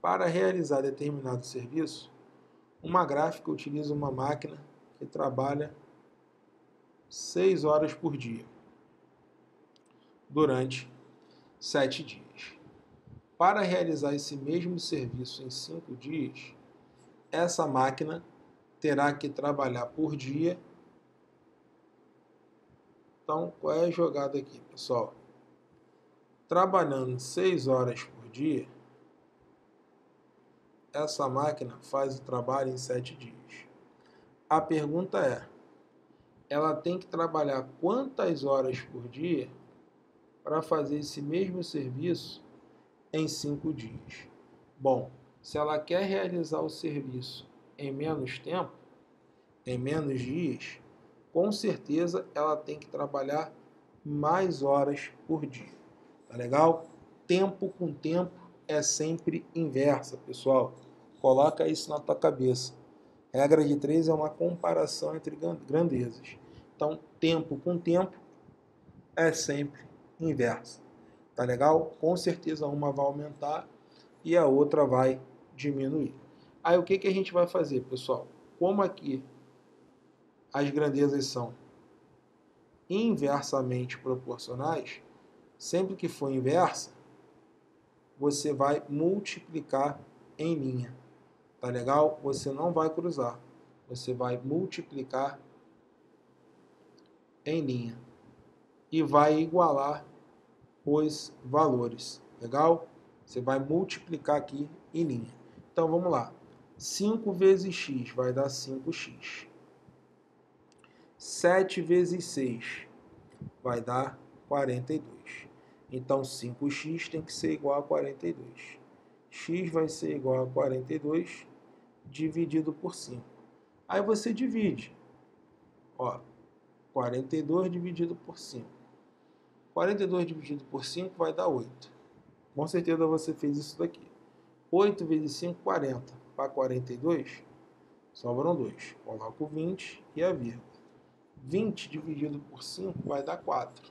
Para realizar determinado serviço, uma gráfica utiliza uma máquina que trabalha 6 horas por dia, durante 7 dias. Para realizar esse mesmo serviço em 5 dias, essa máquina terá que trabalhar por dia. Então, qual é a jogada aqui, pessoal? Trabalhando 6 horas por dia, essa máquina faz o trabalho em 7 dias. A pergunta é, ela tem que trabalhar quantas horas por dia para fazer esse mesmo serviço em 5 dias? Bom, se ela quer realizar o serviço em menos tempo, em menos dias, com certeza ela tem que trabalhar mais horas por dia. Tá legal? Tempo com tempo é sempre inversa, pessoal. Coloca isso na tua cabeça. Regra de 3 é uma comparação entre grandezas. Então, tempo com tempo é sempre inversa. Tá legal? Com certeza uma vai aumentar e a outra vai diminuir. Aí o que a gente vai fazer, pessoal? Como aqui as grandezas são inversamente proporcionais, sempre que for inversa, você vai multiplicar em linha. Tá legal? Você não vai cruzar. Você vai multiplicar em linha. E vai igualar os valores. Legal? Você vai multiplicar aqui em linha. Então vamos lá. 5 vezes x vai dar 5x. 7 vezes 6 vai dar 42. Então 5x tem que ser igual a 42. X vai ser igual a 42 dividido por 5. Aí você divide. Ó, 42 dividido por 5. 42 dividido por 5 vai dar 8. Com certeza você fez isso daqui. 8 vezes 5, 40. Para 42, sobram 2. Coloco 20 e a vírgula. 20 dividido por 5 vai dar 4.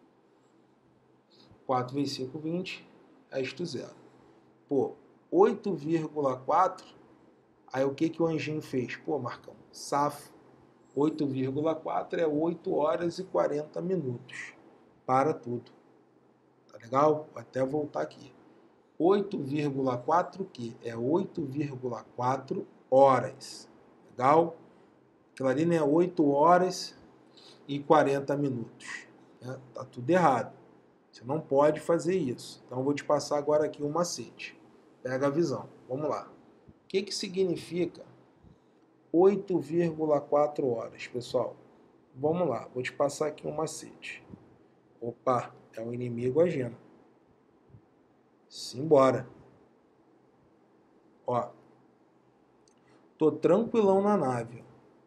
4 vezes 5, 20. Resto 0. Pô, 8,4. Aí o que o anjinho fez? Pô, Marcão, safo. 8,4 é 8 horas e 40 minutos. Para tudo. Tá legal? Vou até voltar aqui. 8,4 que é 8,4 horas. Legal? Aquilo ali não é 8 horas e 40 minutos. Né? Tá tudo errado. Você não pode fazer isso. Então eu vou te passar agora aqui um macete. Pega a visão. Vamos lá. O que significa 8,4 horas, pessoal? Vamos lá, vou te passar aqui um macete. Opa, é o inimigo agindo. Simbora. Ó, tô tranquilão na nave.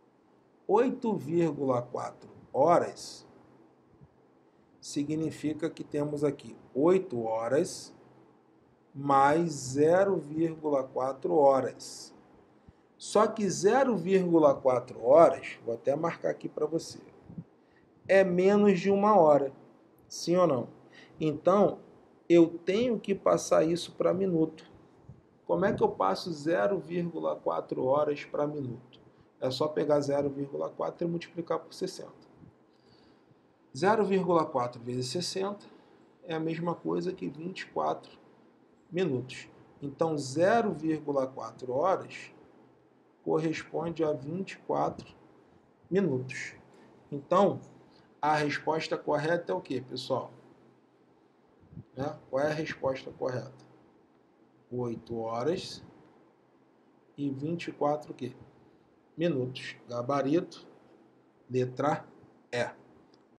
8,4 horas significa que temos aqui 8 horas mais 0,4 horas. Só que 0,4 horas, vou até marcar aqui para você, é menos de 1 hora. Sim ou não? Então, eu tenho que passar isso para minuto. Como é que eu passo 0,4 horas para minuto? É só pegar 0,4 e multiplicar por 60. 0,4 vezes 60 é a mesma coisa que 24 minutos. Então, 0,4 horas corresponde a 24 minutos. Então, a resposta correta é o que, pessoal? Qual é a resposta correta? 8 horas e 24 o quê? Minutos. Gabarito, letra E.